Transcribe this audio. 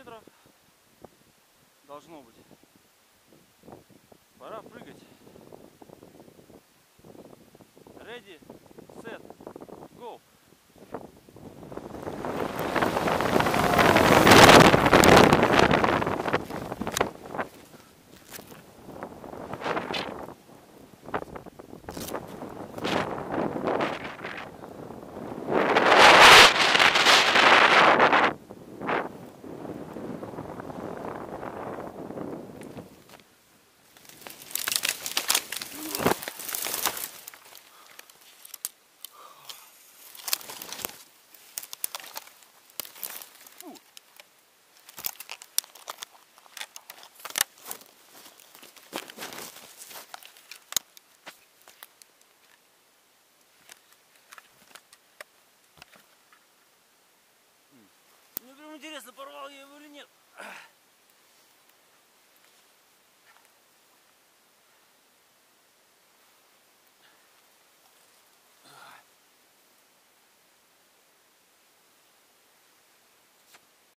метров должно быть. Пора прыгать. Ready, set, go. Мне прям интересно, порвал я его или нет.